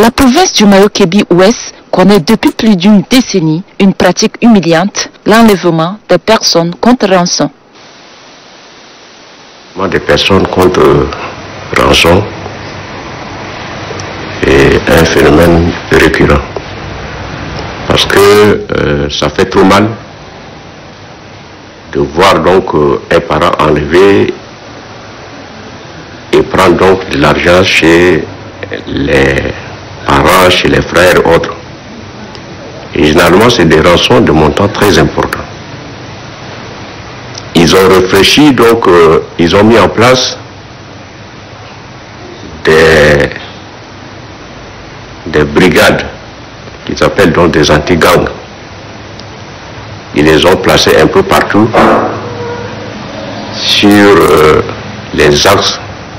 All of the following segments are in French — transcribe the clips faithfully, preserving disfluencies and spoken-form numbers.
La province du Mayo-Kébi-Ouest connaît depuis plus d'une décennie une pratique humiliante, l'enlèvement des personnes contre rançon. Des personnes contre rançon est un phénomène récurrent parce que euh, ça fait trop mal de voir donc euh, un parent enlevé et prendre donc de l'argent chez les parents, chez les frères et autres. Et généralement, c'est des rançons de montant très important. Ils ont réfléchi, donc euh, ils ont mis en place des, des brigades qu'ils appellent donc des anti-gangs. Ils les ont placés un peu partout sur euh, les axes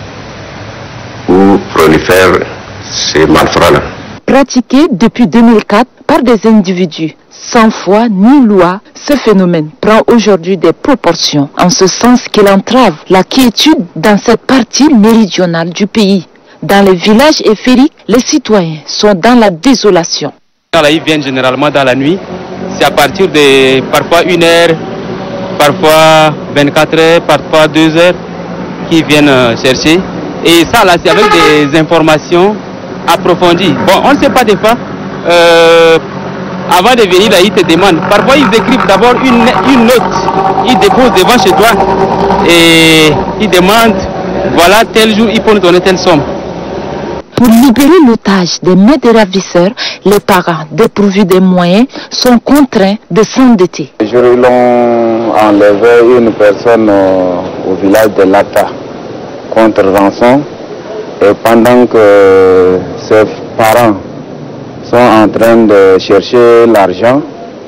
où prolifèrent ces malfrats-là. Pratiqué depuis deux mille quatre par des individus sans foi ni loi, ce phénomène prend aujourd'hui des proportions en ce sens qu'il entrave la quiétude dans cette partie méridionale du pays. Dans les villages et ferries, les citoyens sont dans la désolation. Ils viennent généralement dans la nuit. C'est à partir de parfois une heure, parfois vingt-quatre heures, parfois deux heures qu'ils viennent chercher. Et ça, là, c'est avec des informations approfondies. Bon, on ne sait pas des fois. Euh, avant de venir là, ils te demandent. Parfois, ils écrivent d'abord une, une note. Ils déposent devant chez toi et ils demandent, voilà, tel jour, il faut nous donner telle somme. Pour libérer l'otage des mains des ravisseurs, les parents, dépourvus des moyens, sont contraints de s'endetter. Le jour où ils ont enlevé une personne au, au village de Lata contre rançon, et pendant que ses parents sont en train de chercher l'argent,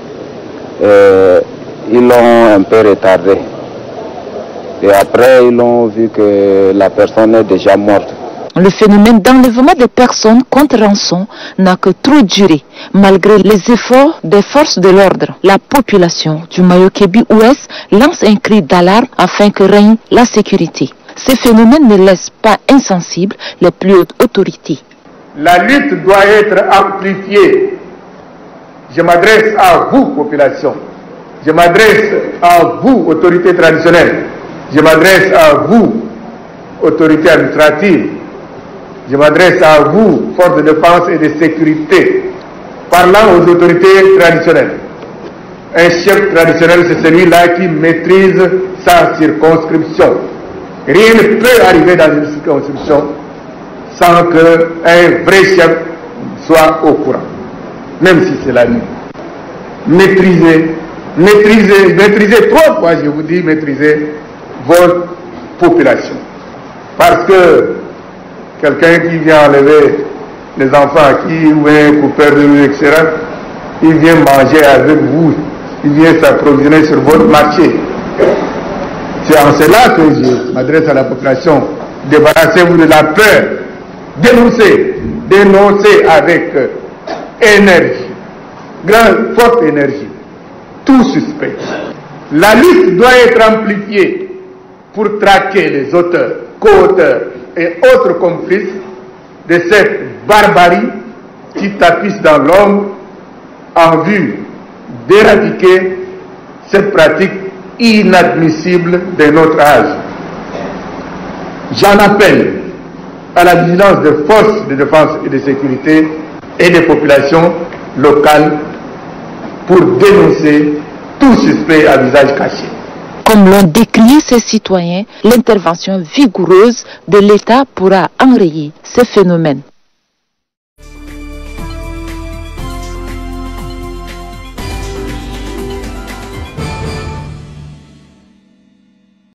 ils l'ont un peu retardé. Et après, ils ont vu que la personne est déjà morte. Le phénomène d'enlèvement des personnes contre rançon n'a que trop duré. Malgré les efforts des forces de l'ordre, la population du Mayo-Kébi-Ouest lance un cri d'alarme afin que règne la sécurité. Ce phénomène ne laisse pas insensibles les plus hautes autorités. La lutte doit être amplifiée. Je m'adresse à vous, population. Je m'adresse à vous, autorités traditionnelles. Je m'adresse à vous, autorités administratives. Je m'adresse à vous, forces de défense et de sécurité. Parlant aux autorités traditionnelles. Un chef traditionnel, c'est celui-là qui maîtrise sa circonscription. Rien ne peut arriver dans une circonscription sans qu'un vrai chef soit au courant, même si c'est la nuit. Maîtrisez, maîtrisez, maîtrisez trois fois, je vous dis, maîtrisez votre population. Parce que quelqu'un qui vient enlever les enfants, qui ou un coupeur de rue, et cetera, il vient manger avec vous, il vient s'approvisionner sur votre marché. C'est en cela que je m'adresse à la population. Débarrassez-vous de la peur. Dénoncez, dénoncez avec énergie, grande, forte énergie, tout suspect. La lutte doit être amplifiée pour traquer les auteurs, co-auteurs et autres complices de cette barbarie qui tapisse dans l'homme en vue d'éradiquer cette pratique inadmissible de notre âge. J'en appelle à la vigilance des forces de défense et de sécurité et des populations locales pour dénoncer tout suspect à visage caché. Comme l'ont décrié ces citoyens, l'intervention vigoureuse de l'État pourra enrayer ce phénomène.